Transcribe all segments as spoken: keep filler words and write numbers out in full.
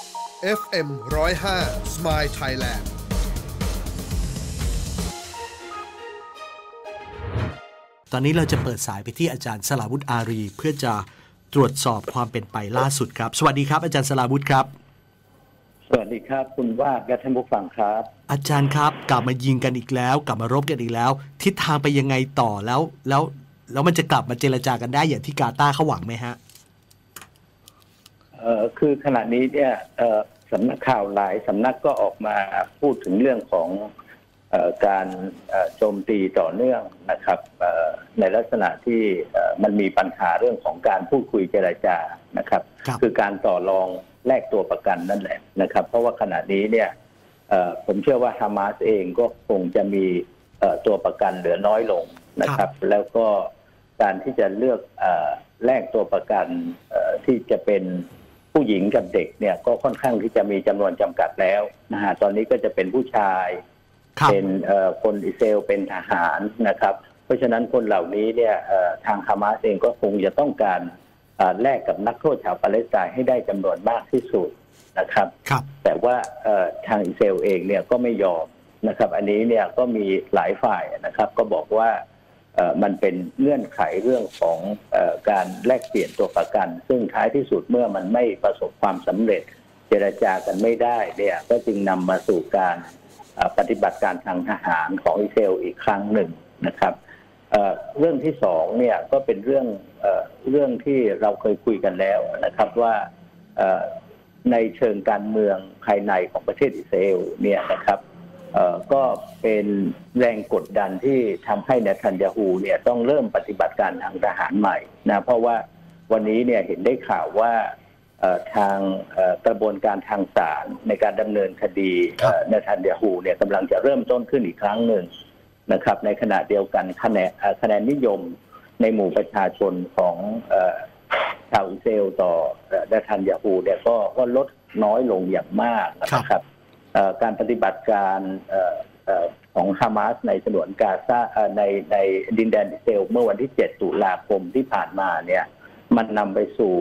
เอฟ เอ็ม หนึ่งศูนย์ห้า Smile Thailand ตอนนี้เราจะเปิดสายไปที่อาจารย์สราวุธอารีเพื่อจะตรวจสอบความเป็นไปล่าสุดครับสวัสดีครับอาจารย์สราวุธครับสวัสดีครับคุณว่าและท่านผู้ฟังครับอาจารย์ครับกลับมายิงกันอีกแล้วกลับมารบกันอีกแล้วทิศทางไปยังไงต่อแล้วแล้วแล้วมันจะกลับมาเจรจากันได้อย่างที่กาตาร์เขาหวังไหมฮะเอ่อคือขณะนี้เนี่ยเอ่อสำนักข่าวหลายสำนักก็ออกมาพูดถึงเรื่องของเอ่อการเอ่อโจมตีต่อเนื่องนะครับเอ่อในลักษณะที่เอ่อมันมีปัญหาเรื่องของการพูดคุยเจรจานะครับคือการต่อรองแลกตัวประกันนั่นแหละนะครับเพราะว่าขณะนี้เนี่ยผมเชื่อว่าฮามาสเองก็คงจะมีตัวประกันเหลือน้อยลงนะครับแล้วก็การที่จะเลือกแลกตัวประกันที่จะเป็นผู้หญิงกับเด็กเนี่ยก็ค่อนข้างที่จะมีจำนวนจำกัดแล้วนะฮะตอนนี้ก็จะเป็นผู้ชายเป็นคนอิสราเอลเป็นทหารนะครับเพราะฉะนั้นคนเหล่านี้เนี่ยทางฮามาสเองก็คงจะต้องการแลกกับนักโทษชาวปาเลสไตน์ให้ได้จำนวนมากที่สุดนะครับแต่ว่าทางอิสราเอลเองเนี่ยก็ไม่ยอมนะครับอันนี้เนี่ยก็มีหลายฝ่ายนะครับก็บอกว่ามันเป็นเงื่อนไขเรื่องของการแลกเปลี่ยนตัวประกันซึ่งท้ายที่สุดเมื่อมันไม่ประสบความสำเร็จเจรจากันไม่ได้เนี่ยก็จึงนำมาสู่การปฏิบัติการทางทหารของอิสราเอลอีกครั้งหนึ่งนะครับเรื่องที่สองเนี่ยก็เป็นเรื่องเรื่องที่เราเคยคุยกันแล้วนะครับว่าในเชิงการเมืองภายในของประเทศอิสราเอลเนี่ยนะครับก็เป็นแรงกดดันที่ทำให้เนทันยาฮูเนี่ยต้องเริ่มปฏิบัติการทางทหารใหม่นะเพราะว่าวันนี้เนี่ยเห็นได้ข่าวว่าทางกระบวนการทางศาลในการดำเนินคดีเนทันยาฮูเนี่ยกำลังจะเริ่มต้นขึ้นอีกครั้งหนึ่งนะครับในขณะเดียวกันคะแนนคะแนนนิยมในหมู่ประชาชนของชาวอิสราเอลต่อเนทันยาฮูเนี่ยก็ก็ลดน้อยลงอย่างมากนะครับการปฏิบัติการของฮามาสในฉนวนกาซาในในดินแดนอิสราเอลเมื่อวันที่เจ็ดตุลาคมที่ผ่านมาเนี่ยมันนำไปสู่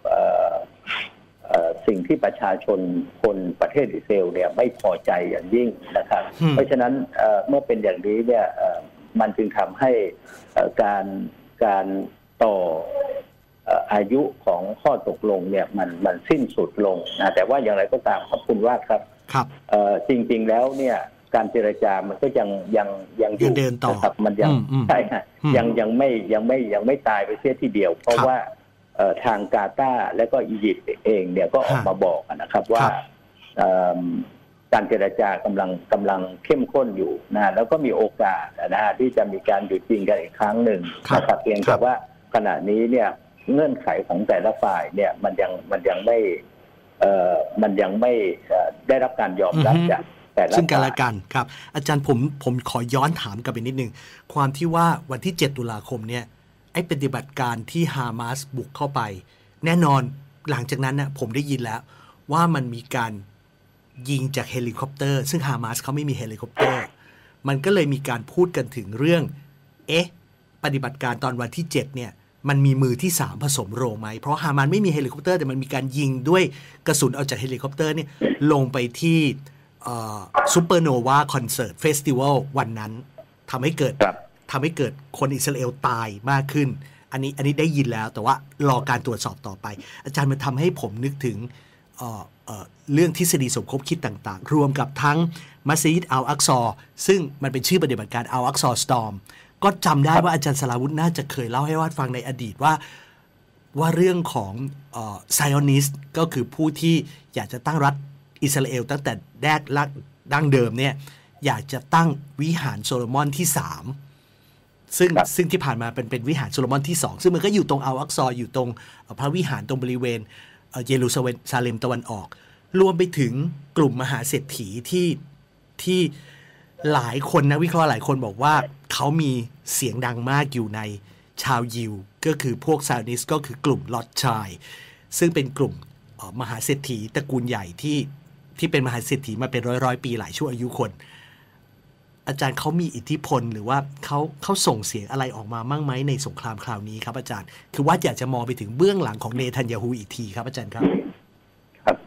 สิ่งที่ประชาชนคนประเทศอิสราเอลเนี่ยไม่พอใจอย่างยิ่งนะครับเพราะฉะนั้นเมื่อเป็นอย่างนี้เนี่ยมันจึงทำให้การการต่ออายุของข้อตกลงเนี่ยมันมันสิ้นสุดลงนะแต่ว่าอย่างไรก็ตามขอบคุณว่าครับครับจริงๆแล้วเนี่ยการเจรจามันก็ยังยังยังอยู่นะครับมันยังใช่ฮะยังยังไม่ยังไม่ยังไม่ตายไปเสียทีเดียวเพราะว่าทางกาตาร์และก็อียิปต์เองเนี่ยก็ออกมาบอกนะครับว่าการเจรจากำลังกำลังเข้มข้นอยู่นะแล้วก็มีโอกาสนะฮะที่จะมีการหยุดยิงกันอีกครั้งหนึ่งนะครับเพียงแต่ว่าขณะนี้เนี่ยเงื่อนไขของแต่ละฝ่ายเนี่ยมันยังมันยังไม่เอ่อมันยังไม่ได้รับการยอมรับจากแต่ละซึ่งกันและกันครับอาจารย์ผมผมขอย้อนถามกลับไปนิดนึงความที่ว่าวันที่เจ็ดตุลาคมเนี่ยไอ้ปฏิบัติการที่ฮามาสบุกเข้าไปแน่นอนหลังจากนั้นนะผมได้ยินแล้วว่ามันมีการยิงจากเฮลิคอปเตอร์ซึ่งฮามาสเขาไม่มีเฮลิคอปเตอร์มันก็เลยมีการพูดกันถึงเรื่องเอ๊ะปฏิบัติการตอนวันที่เจ็ดเนี่ยมันมีมือที่สามผสมโรงไหมเพราะฮามันไม่มีเฮลิคอปเตอร์แต่มันมีการยิงด้วยกระสุนเอาจากเฮลิคอปเตอร์เนี่ยลงไปที่ซูเปอร์โนวาคอนเสิร์ตเฟสติวัลวันนั้นทำให้เกิดทำให้เกิดคนอิสราเอลตายมากขึ้นอันนี้อันนี้ได้ยินแล้วแต่ว่ารอการตรวจสอบต่อไปอาจารย์มันทำให้ผมนึกถึงเอ่อเอ่อเรื่องทฤษฎีสมคบคิดต่างๆรวมกับทั้งมัสยิดอัลอักซอซึ่งมันเป็นชื่อปฏิบัติการอัลอักซอสตอร์มก็จำได้ว่าอาจารย์สราวุธน่าจะเคยเล่าให้วัดฟังในอดีตว่าว่าเรื่องของไซออนิสต์ก็คือผู้ที่อยากจะตั้งรัฐอิสราเอลตั้งแต่แรกดั้งเดิมเนี่ยอยากจะตั้งวิหารโซโลมอนที่สามซึ่งซึ่งที่ผ่านมาเป็นเป็นวิหารโซโลมอนที่สองซึ่งมันก็อยู่ตรงอัลอักซออยู่ตรงพระวิหารตรงบริเวณเยรูซาเล็มตะวันออกรวมไปถึงกลุ่มมหาเศรษฐีที่ที่หลายคนนะวิเคราะห์หลายคนบอกว่าเขามีเสียงดังมากอยู่ในชาวยิวก็คือพวกไซออนิสต์ก็คือกลุ่มลอตชัยซึ่งเป็นกลุ่มมหาเศรษฐีตระกูลใหญ่ที่ที่เป็นมหาเศรษฐีมาเป็นร้อยร้อยปีหลายชั่วอายุคนอาจารย์เขามีอิทธิพลหรือว่าเขาเขาส่งเสียงอะไรออกมามั่งไหมในสงครามคราวนี้ครับอาจารย์คือว่าอยากจะมองไปถึงเบื้องหลังของเนทันยาฮูอีกทีครับอาจารย์ครับครับ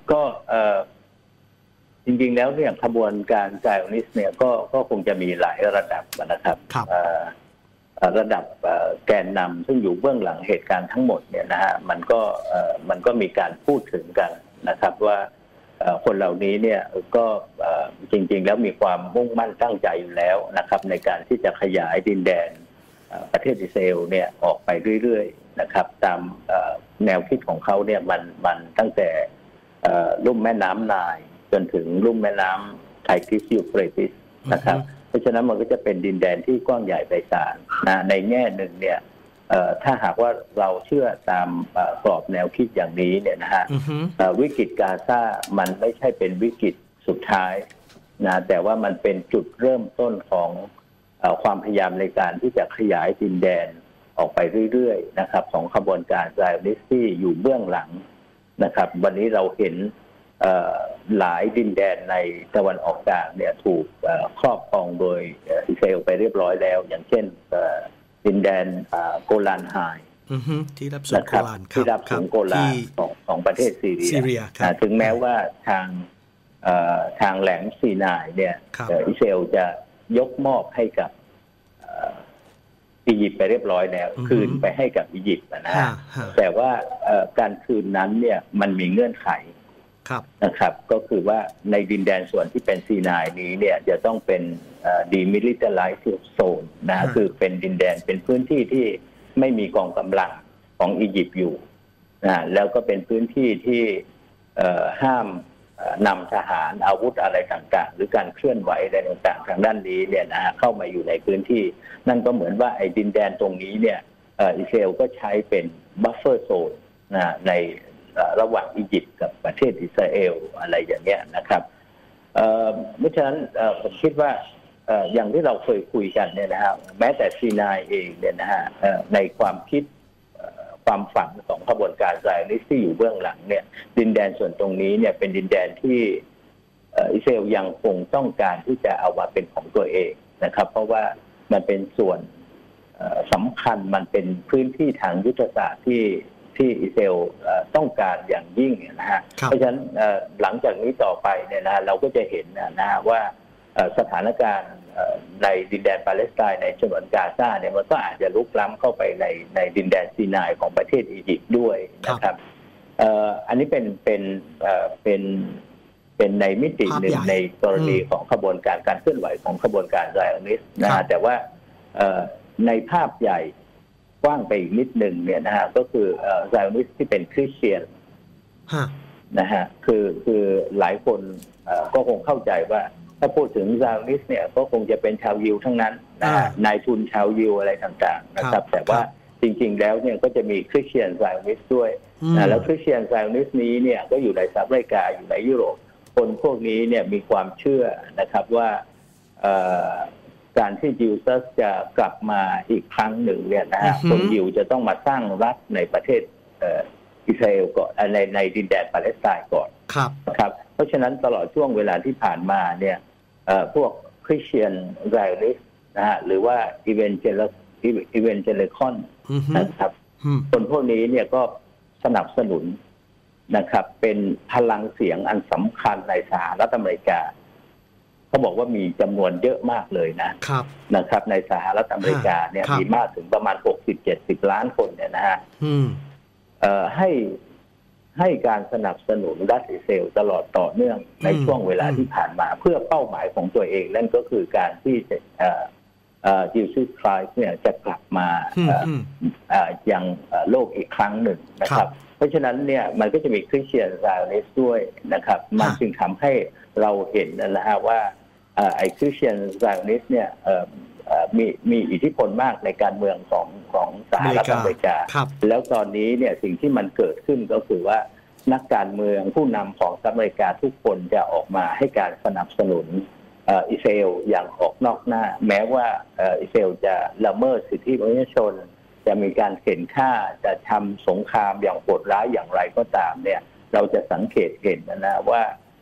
ก็จริงๆแล้วเนี่ยขบวนการไซออนิสต์เนี่ยก็ก็คงจะมีหลายระดับนะครับระดับแกนนำซึ่งอยู่เบื้องหลังเหตุการณ์ทั้งหมดเนี่ยนะฮะมันก็มันก็มีการพูดถึงกันนะครับว่าคนเหล่านี้เนี่ยก็จริงๆแล้วมีความมุ่งมั่นตั้งใจอยู่แล้วนะครับในการที่จะขยายดินแดนประเทศอิสราเอลเนี่ยออกไปเรื่อยๆนะครับตามแนวคิดของเขาเนี่ยมันมันตั้งแต่ลุ่มแม่น้ำไนล์จนถึงลุ่มแม่น้ำไทกริสยูเฟรติสนะครับเพราะฉะนั้นมันก็จะเป็นดินแดนที่กว้างใหญ่ไพศาลนะในแง่หนึ่งเนี่ยถ้าหากว่าเราเชื่อตามกรอบแนวคิดอย่างนี้เนี่ยนะฮะวิกฤตกาซามันไม่ใช่เป็นวิกฤตสุดท้ายนะแต่ว่ามันเป็นจุดเริ่มต้นของความพยายามในการที่จะขยายดินแดนออกไปเรื่อยๆนะครับของขบวนการไซออนิสต์ที่อยู่เบื้องหลังนะครับวันนี้เราเห็นหลายดินแดนในตะวันออกกลางเนี่ยถูกครอบครองโดยอิสราเอลไปเรียบร้อยแล้วอย่างเช่นดินแดนโกลานไฮที่รับส่วนโกลานที่รับส่วนโกลานของของประเทศซีเรียถึงแม้ว่าทางทางแหลมซีนายเนี่ยอิสราเอลจะยกมอบให้กับอียิปต์ไปเรียบร้อยแล้วคืนไปให้กับอียิปต์นะฮะแต่ว่าการคืนนั้นเนี่ยมันมีเงื่อนไขนะครับก็คือว่าในดินแดนส่วนที่เป็นซีนายนี้เนี่ยจะต้องเป็นดีมิลิเตอร์ไลซ์โซนนะคือเป็นดินแดนเป็นพื้นที่ที่ไม่มีกองกำลังของอียิปต์อยู่นะแล้วก็เป็นพื้นที่ที่ห้ามนำทหารอาวุธอะไรต่างๆหรือการเคลื่อนไหวอะไรต่างๆทางด้านนี้เนี่ยนะเข้ามาอยู่ในพื้นที่นั่นก็เหมือนว่าไอ้ดินแดนตรงนี้เนี่ยอิสราเอลก็ใช้เป็นบัฟเฟอร์โซนนะในระหว่างอียิปต์กับประเทศอิสราเอลอะไรอย่างเงี้ยนะครับเพราะฉะนั้นผมคิดว่าอย่างที่เราเคยคุยกันเนี่ยนะฮะแม้แต่ซีนายเองเนี่ยนะฮะในความคิดความฝันของขบวนการไซออนิสต์ที่อยู่เบื้องหลังเนี่ยดินแดนส่วนตรงนี้เนี่ยเป็นดินแดนที่อิสราเอลยังคงต้องการที่จะเอามาเป็นของตัวเองนะครับเพราะว่ามันเป็นส่วนสำคัญมันเป็นพื้นที่ทางยุทธศาสตร์ที่ที่อิสราเอลต้องการอย่างยิ่งนะฮะเพราะฉะนั้นหลังจากนี้ต่อไปเนี่ยนะเราก็จะเห็นนะว่าสถานการณ์ในดินแดนปาเลสไตน์ในฉนวนกาซาเนี่ยมันก็อาจจะลุกล้ำเข้าไปในในดินแดนซีนายของประเทศอียิปต์ด้วยนะครับอันนี้เป็นเป็นเป็นเป็นในมิติหนึ่งในกรณีของขบวนการการเคลื่อนไหวของขบวนการไซออนิสต์นะฮะแต่ว่าในภาพใหญ่กว้างไปอีกนิดหนึ่งเนี่ยนะฮะก็คือไซออนิสต์ที่เป็นคริสเตียนนะฮะคือคือหลายคนก็คงเข้าใจว่าถ้าพูดถึงไซออนิสต์เนี่ยก็คงจะเป็นชาวยิวทั้งนั้นนะนายทุนชาวยิวอะไรต่างๆนะครับแต่ว่าจริงๆแล้วเนี่ยก็จะมีคริสเตียนไซออนิสต์ด้วยนะแล้วคริสเตียนไซออนิสต์นี้เนี่ยก็อยู่ในสหรัฐอเมริกาอยู่ในยุโรปคนพวกนี้เนี่ยมีความเชื่อนะครับว่าการที่ยิวจะกลับมาอีกครั้งหนึ่งเนี่ยนะฮะคนยิวจะต้องมาสร้างรัฐในประเทศอิสราเอลก่อนในในดินแดนปาเลสไตน์ก่อนครับเพราะฉะนั้นตลอดช่วงเวลาที่ผ่านมาเนี่ยพวกคริสเตียนไซออนิสต์นะฮะหรือว่าอีเวนเจลอีเวนเจลิคอนนะครับคนพวกนี้เนี่ยก็สนับสนุนนะครับเป็นพลังเสียงอันสำคัญในสหรัฐอเมริกาเขาบอกว่ามีจำนวนเยอะมากเลยนะครับนะครับในสหรัฐอเมริกาเนี่ยมีมากถึงประมาณ หกสิบเจ็ดสิบ ล้านคนเนี่ยนะฮะให้ให้การสนับสนุนรัฐอิสราเอลตลอดต่อเนื่องในช่วงเวลาที่ผ่านมาเพื่อเป้าหมายของตัวเองนั่นก็คือการที่ยิวซิสครายเนี่ยจะกลับมายังโลกอีกครั้งหนึ่งนะครับเพราะฉะนั้นเนี่ยมันก็จะมีคริสเตียนไซออนิสต์ด้วยนะครับมันจึงทำให้เราเห็นนะฮะว่าไอ้คริสเตียนไซออนิสต์เนี่ยมีมีอิทธิพลมากในการเมืองของของสหรัฐอเมริกาแล้วตอนนี้เนี่ยสิ่งที่มันเกิดขึ้นก็คือว่านักการเมืองผู้นำของสหรัฐอเมริกาทุกคนจะออกมาให้การสนับสนุนอิสราเอลอย่างออกนอกหน้าแม้ว่าอิสราเอลจะละเมิดสิทธิมนุษยชนจะมีการเข็นฆ่าจะทำสงครามอย่างโหดร้ายอย่างไรก็ตามเนี่ยเราจะสังเกตเห็นนะว่า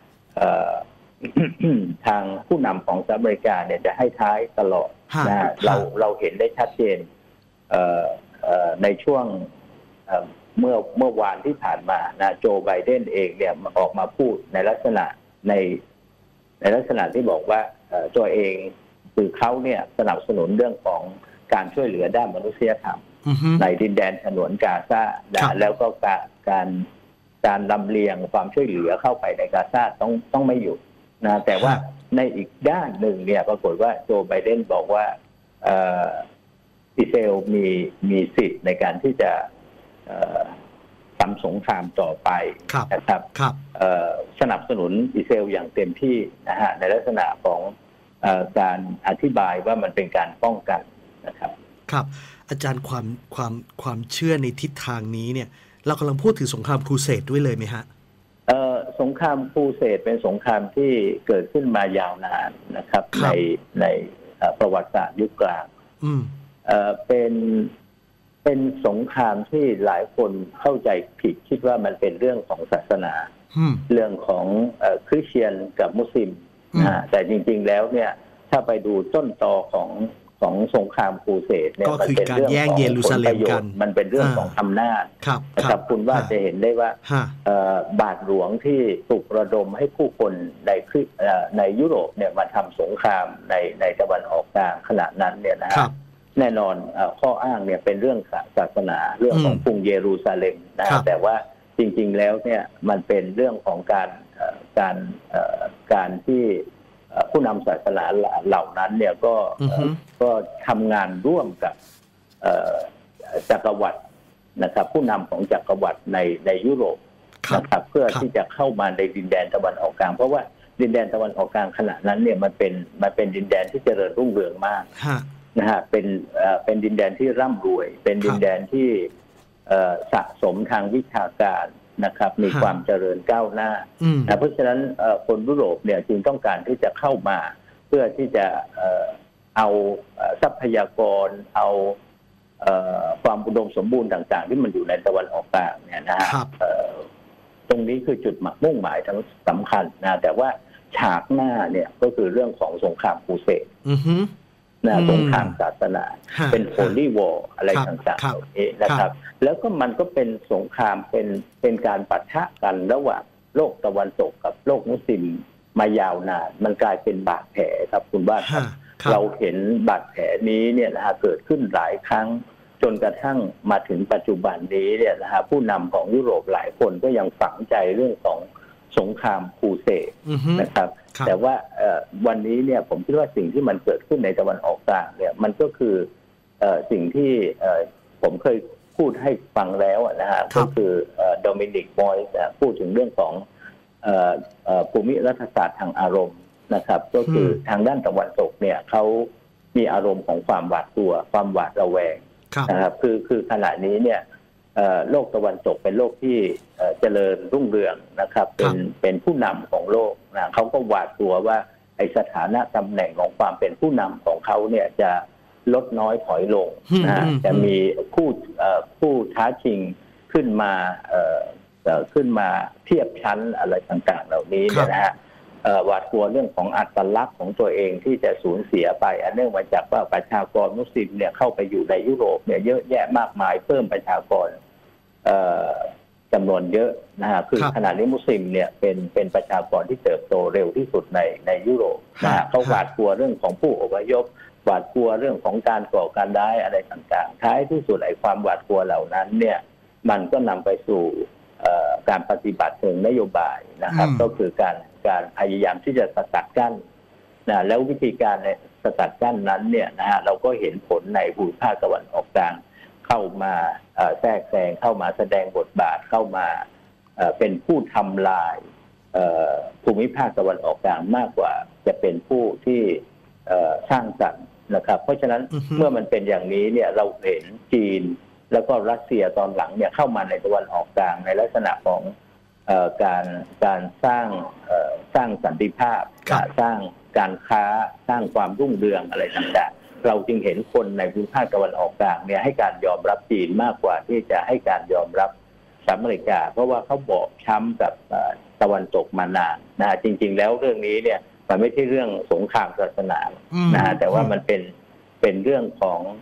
ทางผู้นำของสหรัฐอเมริกาเนี่ยจะให้ท้ายตลอดนะเราเราเห็นได้ชัดเจนในช่วงเมื่อเมื่อวานที่ผ่านมานะโจไบเดนเองเนี่ยออกมาพูดในลักษณะในในลักษณะที่บอกว่าตัวเองคือเขาเนี่ยสนับสนุนเรื่องของการช่วยเหลือด้านมนุษยธรรม uh-huh. ในดินแดนฉนวนกาซาแล้วก็การการการลำเลียงความช่วยเหลือเข้าไปในกาซาต้องต้องไม่หยุดนะแต่ว่า uh-huh. ในอีกด้านหนึ่งเนี่ยปรากฏว่าโจไบเดนบอกว่าอิสราเอลมีมีสิทธิ์ในการที่จะทำสงครามต่อไปนะครับสนับสนุนอิสราเอลอย่างเต็มที่นะฮะในลักษณะของการอธิบายว่ามันเป็นการป้องกันนะครับครับอาจารย์ความความความเชื่อในทิศทางนี้เนี่ยเรากำลังพูดถึงสงครามครูเสดด้วยเลยไหมฮะเอ่อสงครามครูเสดเป็นสงครามที่เกิดขึ้นมายาวนานนะครับในในประวัติศาสตร์ยุคกลางเอ่อเป็นเป็นสงครามที่หลายคนเข้าใจผิดคิดว่ามันเป็นเรื่องของศาสนาเรื่องของคริสเตียนกับมุสลิมนะแต่จริงๆแล้วเนี่ยถ้าไปดูต้นตอของของสงครามครูเสดเนี่ยมันเป็นเรื่องของผลประโยชน์มันเป็นเรื่องของอำนาจนะครับคุณว่าจะเห็นได้ว่าบาทหลวงที่ปลุกระดมให้ผู้คนในในยุโรปเนี่ยมาทำสงครามในในตะวันออกกลางขณะนั้นเนี่ยนะแน่นอนข้ออ้างเนี่ยเป็นเรื่องศาสนาเรื่องของกรุงเยรูซาเล็มนะแต่ว่าจริงๆแล้วเนี่ยมันเป็นเรื่องของการการการที่ผู้นำศาสนาเหล่านั้นเนี่ยก็ก็ทำงานร่วมกับจักรวรรดินะครับผู้นำของจักรวรรดิในในยุโรปนะครับเพื่อที่จะเข้ามาในดินแดนตะวันออกกลางเพราะว่าดินแดนตะวันออกกลางขณะนั้นเนี่ยมันเป็นมันเป็นดินแดนที่เจริญรุ่งเรืองมากนะฮะเป็นเป็นดินแดนที่ร่ำรวยเป็นดินแดนที่สะสมทางวิชาการนะครับมีความเจริญก้าวหน้าเพราะฉะนั้นคนยุโรปเนี่ยจึงต้องการที่จะเข้ามาเพื่อที่จะเอาทรัพยากรเอาความอุดมสมบูรณ์ต่างๆที่มันอยู่ในตะวันออกกลางเนี่ยนะฮะตรงนี้คือจุดมุ่งหมายทั้งสำคัญนะแต่ว่าฉากหน้าเนี่ยก็คือเรื่องของสงครามครูเสดนะสงครามศาสนาเป็นโฮลี่วอร์อะไรต่างๆเหล่านี้นะครับแล้วก็มันก็เป็นสงครามเป็นเป็นการปะทะกันระหว่างโลกตะวันตกกับโลกมุสลิมมายาวนานมันกลายเป็นบาดแผลครับคุณบ้านครับเราเห็นบาดแผลนี้เนี่ยนะฮะเกิดขึ้นหลายครั้งจนกระทั่งมาถึงปัจจุบันนี้เนี่ยนะฮะผู้นำของยุโรปหลายคนก็ยังฝังใจเรื่องของสงครามครูเสดนะครับแต่ว่าวันนี้เนี่ยผมคิดว่าสิ่งที่มันเกิดขึ้นในตะวันออกกลางเนี่ยมันก็คือสิ่งที่ผมเคยพูดให้ฟังแล้วนะฮะก็คือโดมินิกบอยส์พูดถึงเรื่องของภูมิรัฐศาสตร์ทางอารมณ์นะครับก็คือทางด้านตะวันตกเนี่ยเขามีอารมณ์ของความหวาดกลัวความหวาดระแวงนะครับคือคือขณะนี้เนี่ยโลกตะวันตกเป็นโลกที่เจริญรุ่งเรืองนะครับเป็นเป็นผู้นำของโลกนะเขาก็หวาดกลัวว่าไอสถานะตำแหน่งของความเป็นผู้นำของเขาเนี่ยจะลดน้อยถอยลงนะจะมีผู้ผู้ท้าชิงขึ้นมาขึ้นมาเทียบชั้นอะไรต่างๆเหล่านี้เนี่ยนะฮะหวาดกลัวเรื่องของอัตลักษณ์ของตัวเองที่จะสูญเสียไปอันเนื่องมาจากว่าประชากรมุสลิมเนี่ยเข้าไปอยู่ในยุโรปเนี่ยเยอะแยะมากมายเพิ่มประชากรจำนวนเยอะนะฮะคือขณะนี้มุสลิมเนี่ยเป็นเป็นประชากรที่เติบโตเร็วที่สุดในในยุโรปนะฮะเขาหวาดกลัวเรื่องของผู้อพยพหวาดกลัวเรื่องของการก่อการร้ายอะไรต่างๆท้ายที่สุดไอ้ความหวาดกลัวเหล่านั้นเนี่ยมันก็นำไปสู่การปฏิบัติเชิงนโยบายนะครับก็คือการการพยายามที่จะสกัดกั้นนะแล้ววิธีการในสกัดกั้นนั้นเนี่ยนะฮะเราก็เห็นผลในภูมิภาคตะวันออกกลางเข้ามาแทรกแซงเข้ามาแสดงบทบาทเข้ามาเป็นผู้ทำลายภูมิภาคตะวันออกกลางมากกว่าจะเป็นผู้ที่สร้างสรรค์นะครับเพราะฉะนั้น uh-huh. เมื่อมันเป็นอย่างนี้เนี่ยเราเห็นจีนแล้วก็รัสเซียตอนหลังเนี่ยเข้ามาในตะวันออกกลางในลักษณะของเอ่อการการสร้างเอ่อสร้างสันติภาพสร้างการค้าสร้างความรุ่งเรืองอะไรต่างๆเราจึงเห็นคนในภูมิภาคตะวันออกกลางเนี่ยให้การยอมรับจีนมากกว่าที่จะให้การยอมรับสหรัฐอเมริกาเพราะว่าเขาบอบช้ำกับตะวันตกมานานนะจริงๆแล้วเรื่องนี้เนี่ยมันไม่ใช่เรื่องสงครามศาสนานะฮะแต่ว่ามันเป็นเป็นเรื่องของ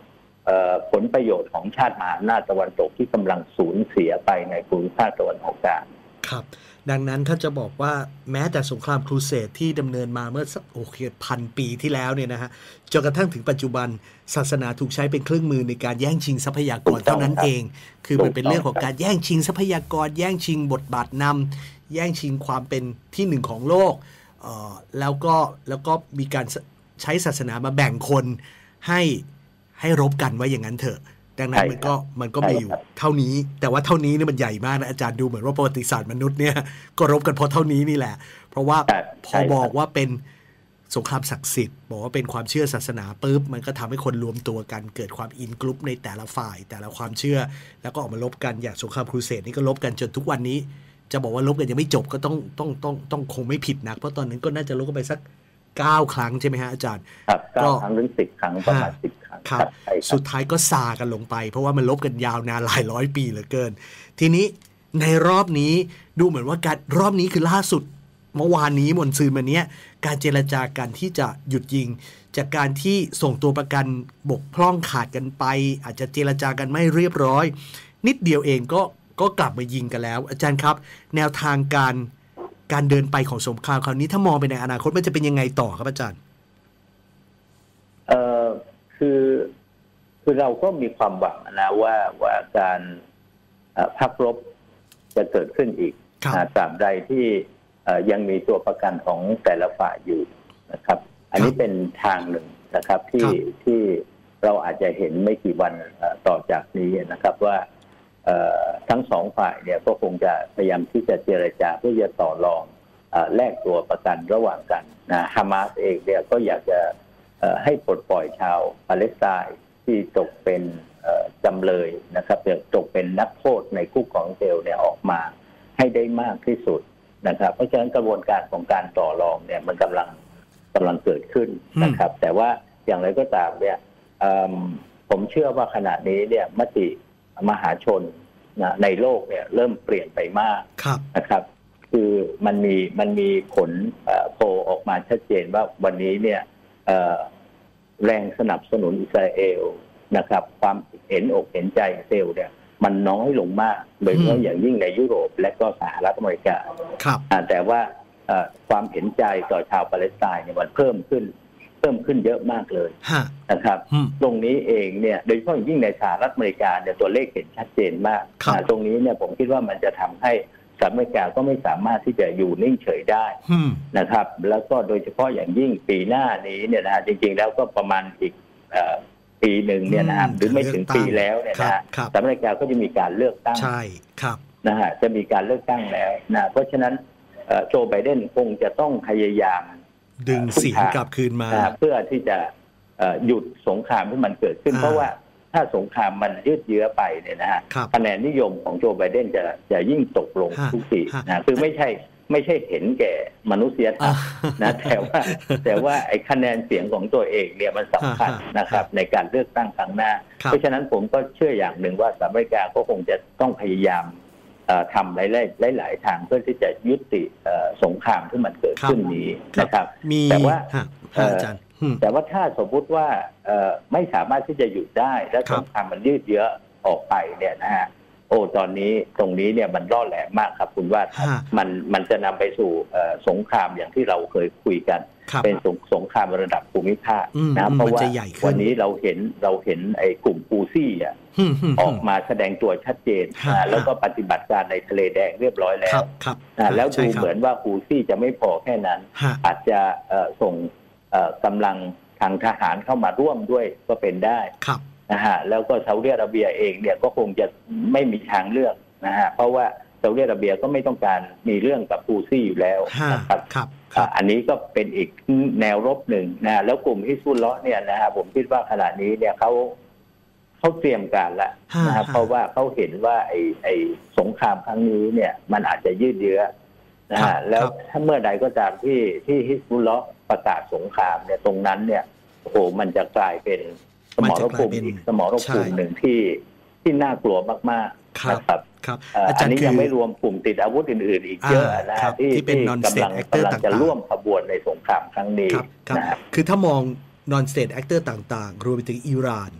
ผลประโยชน์ของชาติมหาอำนาจตะวันตกที่กำลังสูญเสียไปในภูมิภาคตะวันออกกลางครับดังนั้นถ้าจะบอกว่าแม้แต่สงครามครูเสดที่ดำเนินมาเมื่อสักโอเคพันปีที่แล้วเนี่ยนะฮะจนกระทั่งถึงปัจจุบันศาสนาถูกใช้เป็นเครื่องมือในการแย่งชิงทรัพยากรเท่านั้นเองคือมันเป็นเรื่องของการแย่งชิงทรัพยากรแย่งชิงบทบาทนำแย่งชิงความเป็นที่หนึ่งของโลกเอ่อแล้วก็แล้วก็มีการใช้ศาสนามาแบ่งคนให้ให้รบกันไว้อย่างนั้นเถอะดังนั้นมันก็มันก็มีอยู่เท่านี้แต่ว่าเท่านี้นี่มันใหญ่มากนะอาจารย์ดูเหมือนว่าประวัติศาสตร์มนุษย์เนี่ยก็รบกันเพราะเท่านี้นี่แหละเพราะว่าพอบอกว่าเป็นสงครามศักดิ์สิทธิ์บอกว่าเป็นความเชื่อศาสนาปุ๊บมันก็ทำให้คนรวมตัวกันเกิดความอินกรุ๊ปในแต่ละฝ่ายแต่ละความเชื่อแล้วก็ออกมาลบกันอย่างสงครามครูเสดนี่ก็ลบกันจนทุกวันนี้จะบอกว่าลบกันยังไม่จบก็ต้องต้องต้องต้องคงไม่ผิดนักเพราะตอนนั้นก็น่าจะลบกันไปสักเก้าครั้งใช่ไหมฮะอาจารย์ครับเก้าครั้งหรือสิบครั้งประมาณสิบครั้งครับสุดท้ายก็ซากันลงไปเพราะว่ามันลบกันยาวนานหลายร้อยปีเหลือเกินทีนี้ในรอบนี้ดูเหมือนว่าการรอบนี้คือล่าสุดเมื่อวานนี้มนซืนมาเนี้ยการเจรจากันที่จะหยุดยิงจากการที่ส่งตัวประกันบกพร่องขาดกันไปอาจจะเจรจากันไม่เรียบร้อยนิดเดียวเองก็ก็กลับมายิงกันแล้วอาจารย์ครับแนวทางการการเดินไปของสงครามคราวนี้ถ้ามองไปในอนาคตมันจะเป็นยังไงต่อครับอาจารย์เอ่อคือคือเราก็มีความหวังนะว่าว่าการพักรบจะเกิดขึ้นอีกตราบใดที่ยังมีตัวประกันของแต่ละฝ่ายอยู่นะครับอันนี้เป็นทางหนึ่งนะครับที่ที่เราอาจจะเห็นไม่กี่วันต่อจากนี้นะครับว่าทั้งสองฝ่ายเนี่ยก็คงจะพยายามที่จะเจรจาเพื่อจะต่อรองแลกตัวประกันระหว่างกันนะฮามาสเองเนี่ยก็อยากจะให้ปลดปล่อยชาวปาเลสไตน์ที่ตกเป็นจำเลยนะครับตกเป็นนักโทษในคุกของอิสราเอลเนี่ยออกมาให้ได้มากที่สุดนะครับเพราะฉะนั้นกระบวนการของการต่อรองเนี่ยมันกำลังกำลังเกิดขึ้นนะครับแต่ว่าอย่างไรก็ตามเนี่ยผมเชื่อว่าขณะนี้เนี่ยมติมหาชนนะในโลกเนี่ยเริ่มเปลี่ยนไปมากนะครับคือมันมีมันมีผลโพลออกมาชัดเจนว่าวันนี้เนี่ยแรงสนับสนุนอิสราเอลนะครับความเห็นอกเห็นใจอิสราเอลเนี่ยมันน้อยลงมากโดยเฉพาะอย่างยิ่งในยุโรปและก็สหรัฐอเมริกาแต่ว่าความเห็นใจต่อชาวปาเลสไตน์เนี่ยมันเพิ่มขึ้นเพิ่มขึ้นเยอะมากเลยนะครับตรงนี้เองเนี่ยโดยเฉพาะอย่างยิ่งในสหรัฐอเมริกาเนี่ยตัวเลขเห็นชัดเจนมากตรงนี้เนี่ยผมคิดว่ามันจะทำให้สหรัฐอเมริกาก็ไม่สามารถที่จะอยู่นิ่งเฉยได้นะครับแล้วก็โดยเฉพาะอย่างยิ่งปีหน้านี้เนี่ยนะจริงๆแล้วก็ประมาณอีกปีหนึ่งเนี่ยนะหรือไม่ถึงปีแล้วเนี่ยนะสหรัฐอเมริกาก็จะมีการเลือกตั้งใช่ครับนะฮะจะมีการเลือกตั้งแล้วนะเพราะฉะนั้นโจไบเดนคงจะต้องพยายามดึงเสียงกลับคืนมาเพื่อที่จะหยุดสงครามที่มันเกิดขึ้นเพราะว่าถ้าสงครามมันยืดเยื้อไปเนี่ยนะฮะคะแนนนิยมของโจไบเดนจะจะยิ่งตกลงทุกทีนะคือไม่ใช่ไม่ใช่เห็นแก่มนุษยธรรมนะแต่ว่าแต่ว่าไอ้คะแนนเสียงของตัวเองเนี่ยมันสำคัญนะครับในการเลือกตั้งครั้งหน้าเพราะฉะนั้นผมก็เชื่ออย่างหนึ่งว่าสหรัฐอเมริกาก็คงจะต้องพยายามทำหลายๆหลายๆทางเพื่อที่จะยุติสงครามที่มันเกิดขึ้นนี้นะครับแต่ว่าแต่ว่าถ้าสมมติว่าไม่สามารถที่จะหยุดได้และสงครามมันยืดเยื้อออกไปเนี่ยนะฮะโอ้ตอนนี้ตรงนี้เนี่ยมันร่อแหลมมากครับคุณว่ามันมันจะนำไปสู่สงครามอย่างที่เราเคยคุยกันเป็นสงครามระดับภูมิภาคนะเพราะว่าวันนี้เราเห็นเราเห็นไอ้กลุ่มฮูซี่อ่ะออกมาแสดงตัวชัดเจนแล้วก็ปฏิบัติการในทะเลแดงเรียบร้อยแล้วแล้วดูเหมือนว่าฮูซี่จะไม่พอแค่นั้นอาจจะส่งกำลังทางทหารเข้ามาร่วมด้วยก็เป็นได้นะฮะแล้วก็ซาอุดิอาระเบียเองเนี่ยก็คงจะไม่มีทางเลือกนะฮะเพราะว่าซาอุดิอาระเบียก็ไม่ต้องการมีเรื่องกับฮูซี่อยู่แล้วนะครับอันนี้ก็เป็นอีกแนวรบหนึ่งนะแล้วกลุ่มฮิซบุลเลาะห์เนี่ยนะฮะผมคิดว่าขณะนี้เนี่ยเขาเขาเตรียมการแล้วนะครับเพราะว่าเขาเห็นว่าไอ้ไอ้สงครามครั้งนี้เนี่ยมันอาจจะยืดเยื้อนะฮะแล้วถ้าเมื่อใดก็ตามที่ที่ฮิซบุลเลาะห์ประกาศสงครามเนี่ยตรงนั้นเนี่ยโอ้โหมันจะกลายเป็นสมรภูมิอีกสมรภูมิหนึ่งที่ที่น่ากลัวมากๆนะครับอันนี้ยังไม่รวมกลุ่มติดอาวุธอื่นๆอีกเยอะนะที่ที่กำลังกำลังจะร่วมขบวนในสงครามครั้งนี้นะคือถ้ามอง non state actor ต่างๆรวมไปถึงอิหร่าน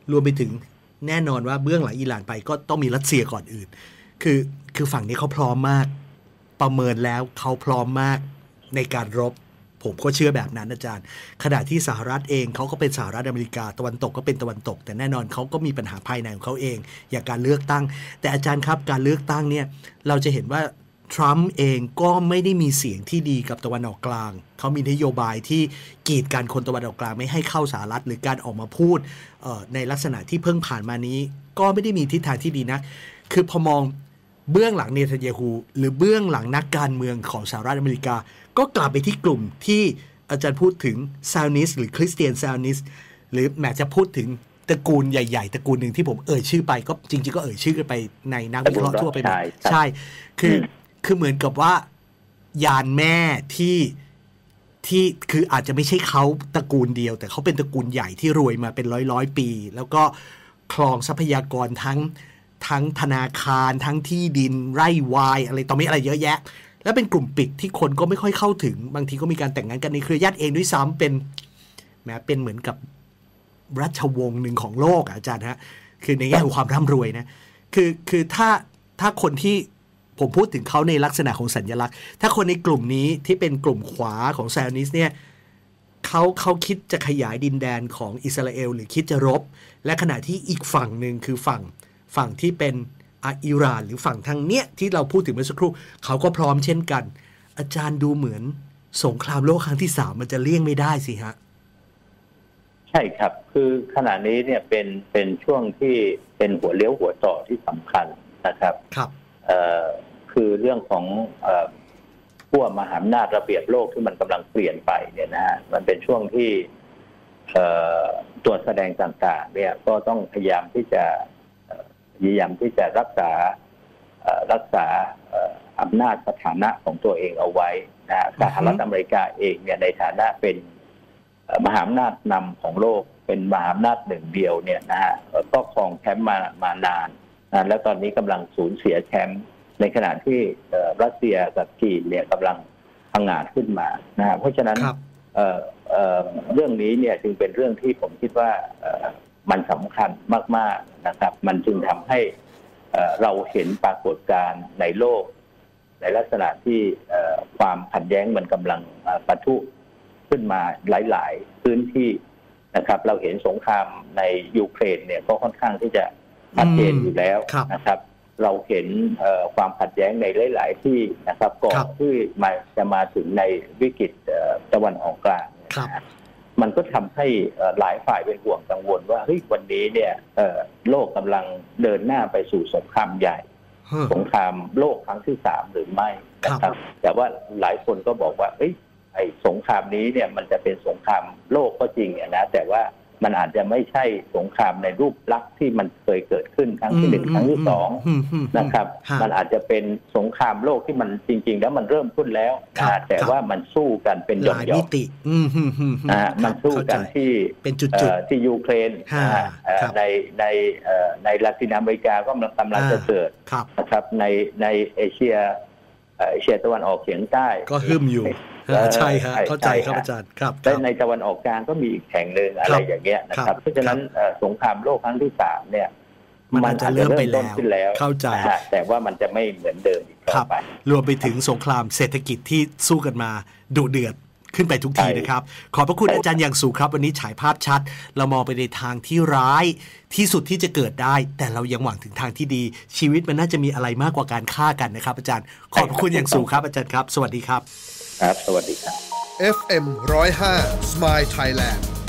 รวมไปถึงแน่นอนว่าเบื้องหลังอิหร่านไปก็ต้องมีรัสเซียก่อนอื่นคือคือฝั่งนี้เขาพร้อมมากประเมินแล้วเขาพร้อมมากในการรบผมก็เชื่อแบบนั้นอาจารย์ขณะที่สหรัฐเองเขาก็เป็นสหรัฐอเมริกาตะวันตกก็เป็นตะวันตกแต่แน่นอนเขาก็มีปัญหาภายในของเขาเองอย่างการเลือกตั้งแต่อาจารย์ครับการเลือกตั้งเนี่ยเราจะเห็นว่าทรัมป์เองก็ไม่ได้มีเสียงที่ดีกับตะวันออกกลางเขามีนโยบายที่กีดกันคนตะวันออกกลางไม่ให้เข้าสหรัฐหรือการออกมาพูดในลักษณะที่เพิ่งผ่านมานี้ก็ไม่ได้มีทิศทางที่ดีนะคือพอมองเบื้องหลังเนทันยาฮูหรือเบื้องหลังนักการเมืองของสหรัฐอเมริกาก็กลับไปที่กลุ่มที่อาจารย์พูดถึงซานิสหรือคริสเตียนซานิสหรือแม้จะพูดถึงตระกูลใหญ่ๆตระกูลหนึ่งที่ผมเอ่ยชื่อไปก็จริงๆก็เอ่ยชื่อกันไปในนักวิเคราะห์ทั่วไปหมดใช่คือคือเหมือนกับว่ายานแม่ที่ที่คืออาจจะไม่ใช่เขาตระกูลเดียวแต่เขาเป็นตระกูลใหญ่ที่รวยมาเป็นร้อยร้อยปีแล้วก็ครองทรัพยากรทั้งทั้งธนาคารทั้งที่ดินไร่วายอะไรต่อมีอะไรเยอะแยะและเป็นกลุ่มปิดที่คนก็ไม่ค่อยเข้าถึงบางทีก็มีการแต่งงานกันในเครือญาติเองด้วยซ้ำเป็นแม้เป็นเหมือนกับราชวงศ์หนึ่งของโลกอาจารย์ฮะคือในแง่ของความร่ำรวยนะคือคือถ้าถ้าคนที่ผมพูดถึงเขาในลักษณะของสัญลักษณ์ถ้าคนในกลุ่มนี้ที่เป็นกลุ่มขวาของไซออนิสต์เนี่ยเขาเขาคิดจะขยายดินแดนของอิสราเอลหรือคิดจะรบและขณะที่อีกฝั่งหนึ่งคือฝั่งฝั่งที่เป็นอิหร่านหรือฝั่งทางเนี้ยที่เราพูดถึงเมื่อสักครู่เขาก็พร้อมเช่นกันอาจารย์ดูเหมือนสงครามโลกครั้งที่สามมันจะเลี่ยงไม่ได้สิฮะใช่ครับคือขณะนี้เนี่ยเป็นเป็นช่วงที่เป็นหัวเลี้ยวหัวต่อที่สำคัญนะครับครับเอ่อคือเรื่องของเอ่อขั้วมหาอำนาจระเบียบโลกที่มันกำลังเปลี่ยนไปเนี่ยนะฮะมันเป็นช่วงที่เอ่อตัวแสดงต่างๆเนี่ยก็ต้องพยายามที่จะพยายามที่จะรักษารักษาอำนาจสถานะของตัวเองเอาไว้นะสหรัฐอเมริกาเองเนี่ยในฐานะเป็นมหาอำนาจนำของโลกเป็นมหาอำนาจหนึ่งเดียวเนี่ยนะฮะก็ครองแชมป์มามานานนะแล้วตอนนี้กำลังสูญเสียแชมป์ในขณะที่รัสเซียกับจีนเนี่ยกำลังพังงาดขึ้นมานะเพราะฉะนั้นเรื่องนี้เนี่ยจึงเป็นเรื่องที่ผมคิดว่ามันสำคัญมากๆนะครับมันจึงทำให้เราเห็นปรากฏการณ์ในโลกในลักษณะที่ความขัดแย้งมันกำลังปะทุขึ้นมาหลายๆพื้นที่นะครับเราเห็นสงครามในยูเครนเนี่ยก็ค่อนข้างที่จะชัดเจนอยู่แล้วนะครับเราเห็นความขัดแย้งในหลายๆที่นะครับก่อนที่มาจะมาถึงในวิกฤตตะวันออกกลางมันก็ทำให้หลายฝ่ายเป็นห่วงกังวลว่าเฮ้ยวันนี้เนี่ยโลกกำลังเดินหน้าไปสู่สงครามใหญ่สงครามโลกครั้งที่สามหรือไม่นะครับแต่ว่าหลายคนก็บอกว่าเอ้ยไอ้สงครามนี้เนี่ยมันจะเป็นสงครามโลกก็จริงนะแต่ว่ามันอาจจะไม่ใช่สงครามในรูปลักษณ์ที่มันเคยเกิดขึ้นครั้งที่หนึ่งครั้งที่สองนะครับมันอาจจะเป็นสงครามโลกที่มันจริงๆแล้วมันเริ่มขึ้นแล้วแต่ว่ามันสู้กันเป็นหย่อมๆนะมันสู้กันที่เป็นจุดๆที่ยูเครนในในในลาตินอเมริกาก็กำลังจะเกิดนะครับในในเอเชียเอเชียตะวันออกเฉียงใต้ก็ฮึ่มอยู่ใช่ครับเข้าใจครับอาจารย์ครับและในตะวันออกกลางก็มีอีกแห่งหนึ่งอะไรอย่างเงี้ยนะครับเพราะฉะนั้นสงครามโลกครั้งที่สามเนี่ยมันจะเริ่มไปแล้วเข้าใจแต่ว่ามันจะไม่เหมือนเดิมอีกต่อไปรวมไปถึงสงครามเศรษฐกิจที่สู้กันมาดุเดือดขึ้นไปทุกทีนะครับขอบพระคุณอาจารย์อย่างสูงครับวันนี้ฉายภาพชัดเรามองไปในทางที่ร้ายที่สุดที่จะเกิดได้แต่เรายังหวังถึงทางที่ดีชีวิตมันน่าจะมีอะไรมากกว่าการฆ่ากันนะครับอาจารย์ขอบพระคุณอย่างสูงครับอาจารย์ครับสวัสดีครับครับสวัสดีครับเอฟ เอ็ม หนึ่งศูนย์ห้า Smile Thailand